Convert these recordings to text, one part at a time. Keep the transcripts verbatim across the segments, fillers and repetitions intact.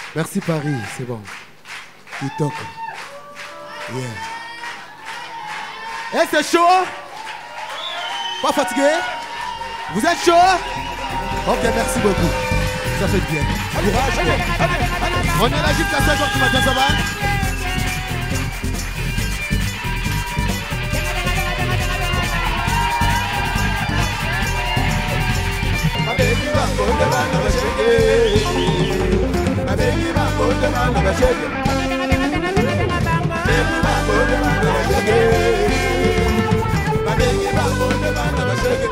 Merci Paris, c'est bon. TikTok. Yeah. Eh, c'est chaud? Pas fatigué? Vous êtes chaud? Ok, merci beaucoup. Ça fait bien. Courage. Allez, allez, allez. On est là jusqu'à cinq heures du matin, ça va? Ma baby, ma bonne man, ma chérie. Ma baby, ma bonne man, ma chérie. Baby, ma bonne man, ma chérie. Ma baby, ma bonne man, ma chérie.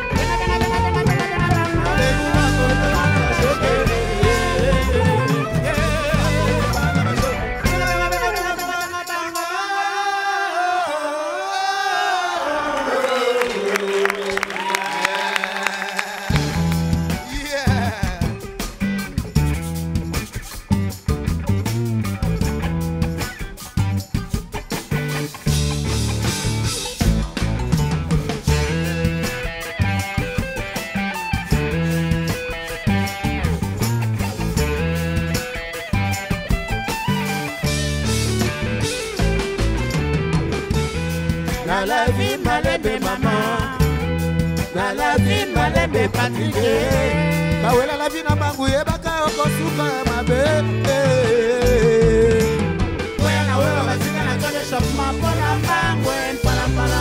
Baby, ma bonne man, ma chérie. Dans la vie, malembe maman. Dans la vie, malembe fatigué. Bawela la vie na banguye baka okosuka ma bébé. Oya na wewe bazika na kale chapma pona bangwe pala pala.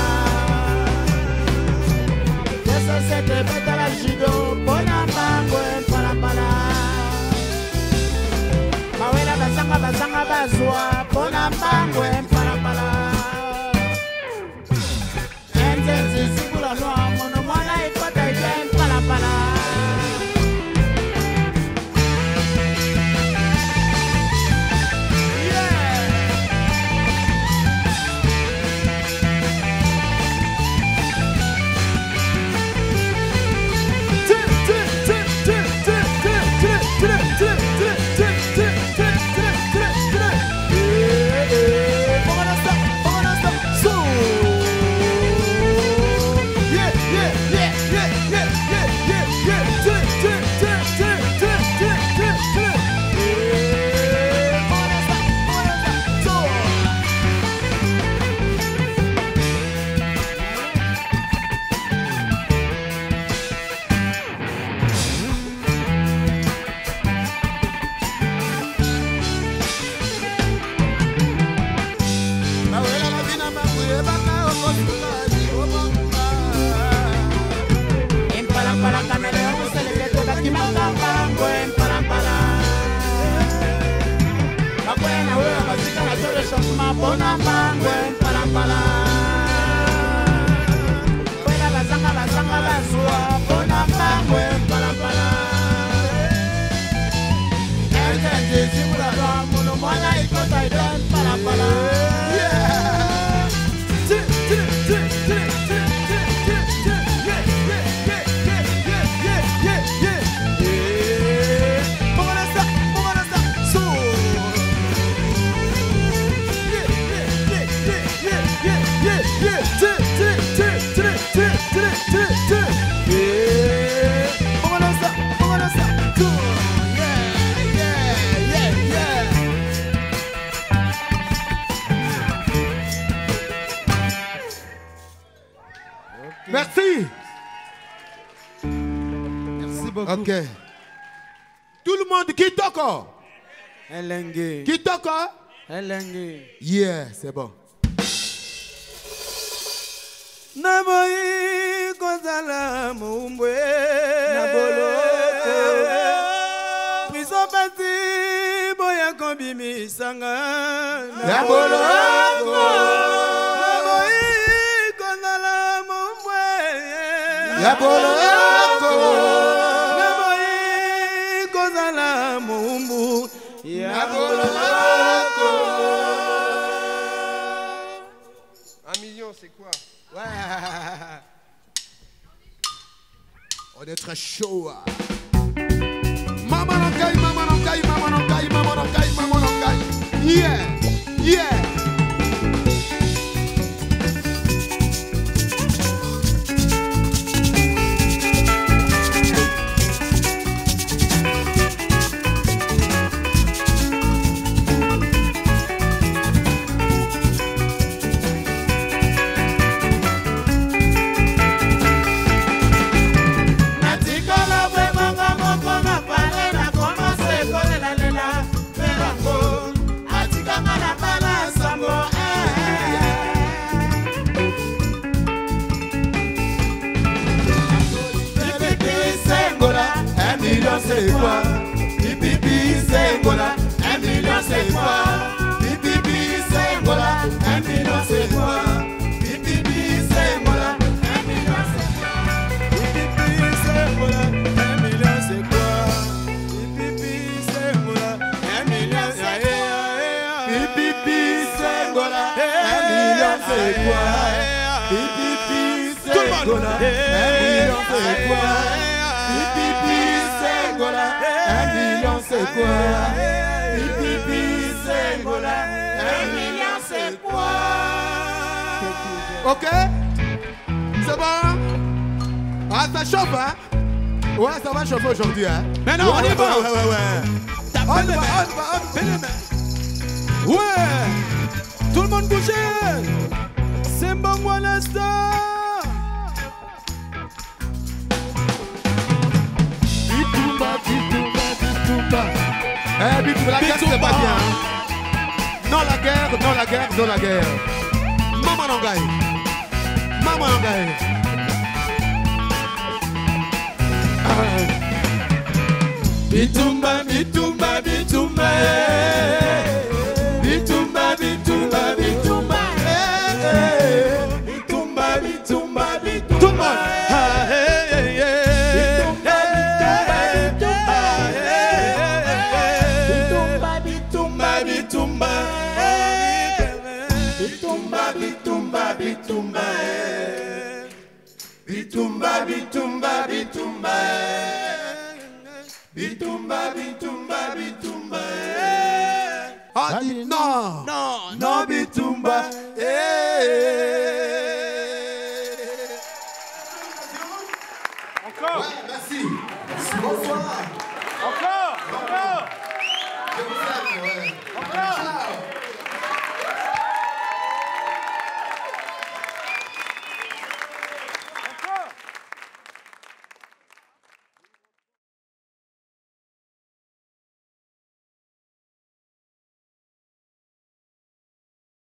Yesa sete beta la jido pona bangwe pala pala. Bawela bazanga bazanga bazwa pona bangwe pala pala. Zizibula no amono mwana ikota jen pala pala. Bona bangwe pala pala. Wela bazanga bazanga bazwa bona bangwe pala pala. Ende zizibula no amono mwana ikota jen pala pala. Merci. Merci beaucoup. Ok. Tout le monde qui toque. Elenge. Qui toque. Elenge. Yeah, c'est bon. Naboyi kozala mumbwe. Naboloko. Prison parti boya kombimi sanga. Naboloko. Naboyi kozala mumbwe. Naboloko. Naboyi kozala mumbu. Naboloko. Un million, c'est quoi? Ouais. On est très chaud. Maman Nankai, maman Nankai, maman Nankai, maman Nankai, maman Nankai. Yeah, yeah. c'est quoi? Pipipi, c'est Gola. Un million, c'est quoi? Pipipi, c'est Gola. Un million, c'est quoi? Pipipi, c'est Gola. Un million, c'est quoi? Ok? C'est bon? Ah, ça chauffe, hein? Ouais, ça va chauffer aujourd'hui, hein? Mais non, ouais, on y ouais, va! Ouais, ouais, ouais. Tape On y les va, mains. on y va, on y va. Ouais! Tout le monde bouge! C'est bon, moi, l'instant! Bitumba, bitumba, bitumba. Eh, bitumba, la guerre, c'est pas bien. Non, la guerre, non, la guerre, non, la guerre. Maman Nangaï. Maman Nangaï. Bitumba, bitumba, bitumba. Bitumba, bitumba, bitumba. Bitumba, bitumba, bitumba. Tout le monde. Bitumba, bitumba. Bitumba, bitumba, bitumba. Bitumba, bitumba, bitumba. Bitumba, bitumba, bitumba. Ah, non. Non, non, bitumba. Eh.